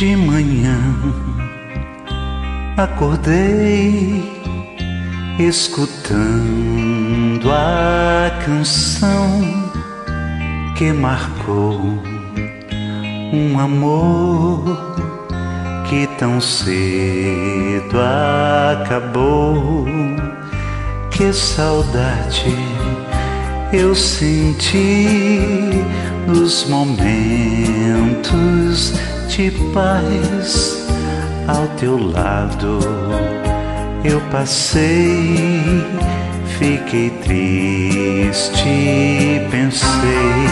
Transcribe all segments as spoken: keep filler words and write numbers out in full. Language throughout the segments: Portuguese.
De manhã acordei escutando a canção que marcou um amor que tão cedo acabou. Que saudade eu senti nos momentos de paz ao teu lado. Eu passei, fiquei triste, pensei.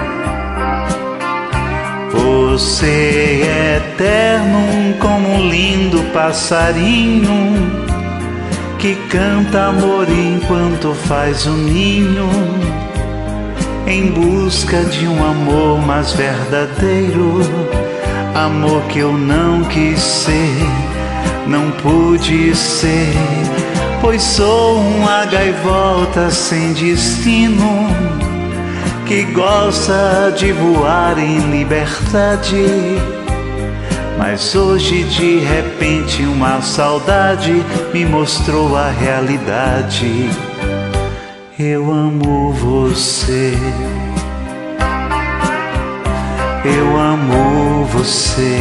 Você é eterno como um lindo passarinho que canta amor enquanto faz o ninho, em busca de um amor mais verdadeiro. Amor que eu não quis ser, não pude ser, pois sou uma gaivota sem destino, que gosta de voar em liberdade. Mas hoje de repente uma saudade me mostrou a realidade. Eu amo você, eu amo você.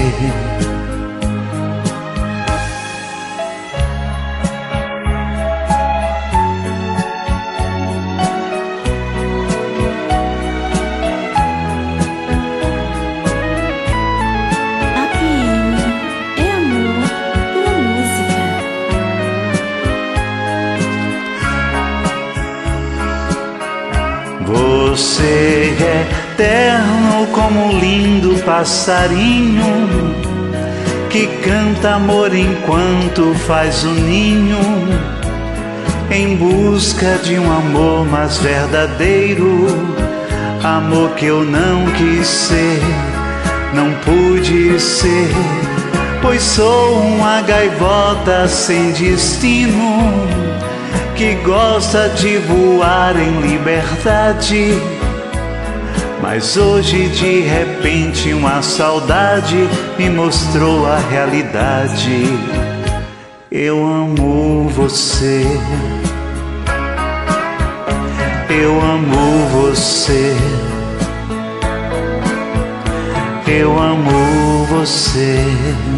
Você é eterno como um lindo passarinho que canta amor enquanto faz o ninho, em busca de um amor mais verdadeiro. Amor que eu não quis ser, não pude ser, pois sou uma gaivota sem destino, que gosta de voar em liberdade. Mas hoje de repente uma saudade me mostrou a realidade. Eu amo você, eu amo você, eu amo você.